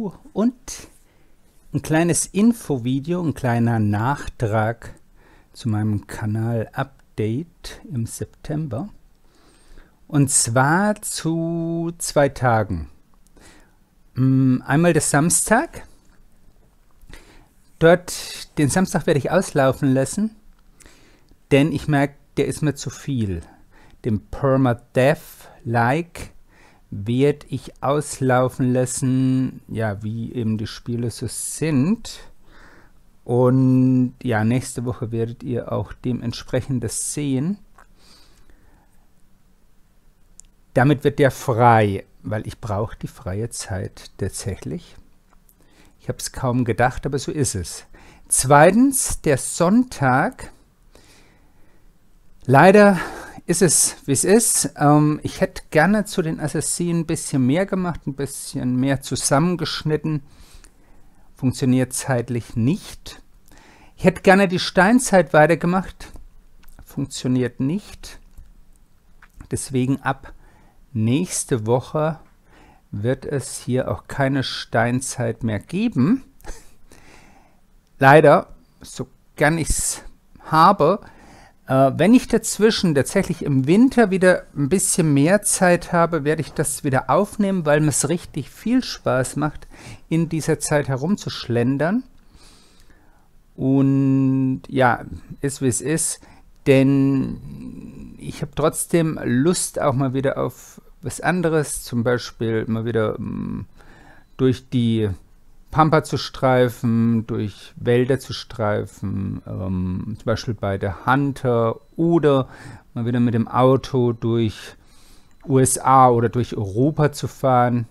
Hallo und ein kleines Infovideo, ein kleiner Nachtrag zu meinem Kanal-Update im September. Und zwar zu 2 Tagen. Einmal der Samstag. Den Samstag werde ich auslaufen lassen, denn ich merke, der ist mir zu viel. Den Permadeath-like werde ich auslaufen lassen, ja, wie eben die Spiele so sind. Und ja, nächste Woche werdet ihr auch dementsprechend das sehen. Damit wird der frei, weil ich brauche die freie Zeit tatsächlich. Ich habe es kaum gedacht, aber so ist es. Zweitens, der Sonntag. Leider ist es, wie es ist. Ich hätte gerne zu den Assassinen ein bisschen mehr gemacht, ein bisschen mehr zusammengeschnitten. Funktioniert zeitlich nicht. Ich hätte gerne die Steinzeit weitergemacht. Funktioniert nicht. Deswegen ab nächste Woche wird es hier auch keine Steinzeit mehr geben. Leider, so gern ich es habe. Wenn ich dazwischen tatsächlich im Winter wieder ein bisschen mehr Zeit habe, werde ich das wieder aufnehmen, weil mir es richtig viel Spaß macht, in dieser Zeit herumzuschlendern. Und ja, ist wie es ist, denn ich habe trotzdem Lust auch mal wieder auf was anderes, zum Beispiel mal wieder durch die Pampa zu streifen, durch Wälder zu streifen, zum Beispiel bei der Hunter oder mal wieder mit dem Auto durch USA oder durch Europa zu fahren.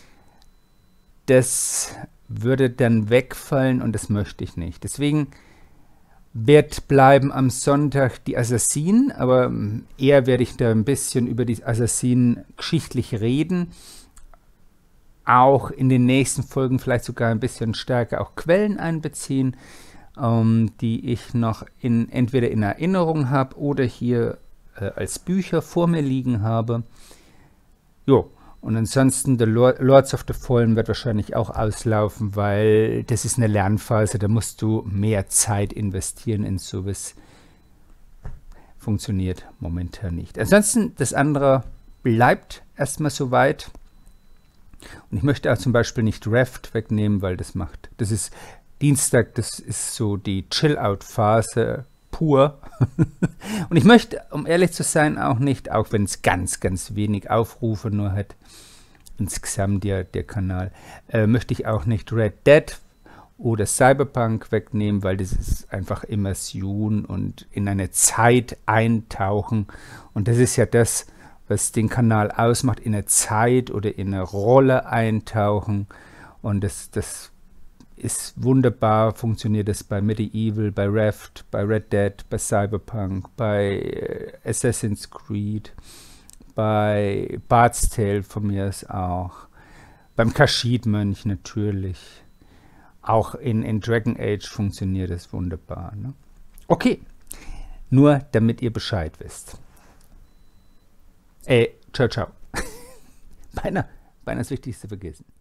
Das würde dann wegfallen und das möchte ich nicht. Deswegen wird bleiben am Sonntag die Assassinen, aber eher werde ich da ein bisschen über die Assassinen geschichtlich reden. Auch in den nächsten Folgen vielleicht sogar ein bisschen stärker auch Quellen einbeziehen, die ich noch entweder in Erinnerung habe oder hier als Bücher vor mir liegen habe. Jo, und ansonsten The Lords of the Fallen wird wahrscheinlich auch auslaufen, weil das ist eine Lernphase, da musst du mehr Zeit investieren in sowas. Funktioniert momentan nicht. Ansonsten, das andere bleibt erstmal soweit. Und ich möchte auch zum Beispiel nicht Raft wegnehmen, weil das ist Dienstag, das ist so die Chill-Out-Phase pur. Und ich möchte, um ehrlich zu sein, auch nicht, auch wenn es ganz, ganz wenig Aufrufe nur hat, insgesamt der Kanal, möchte ich auch nicht Red Dead oder Cyberpunk wegnehmen, weil das ist einfach Immersion und in eine Zeit eintauchen. Und das ist ja das, was den Kanal ausmacht, in eine Zeit oder in eine Rolle eintauchen. Und das ist wunderbar, funktioniert das bei Medieval, bei Raft, bei Red Dead, bei Cyberpunk, bei Assassin's Creed, bei Bard's Tale von mir ist auch, beim Kashid-Mönch natürlich. Auch in Dragon Age funktioniert das wunderbar. Ne? Okay, nur damit ihr Bescheid wisst. Ciao, ciao. Beinahe das Wichtigste vergessen.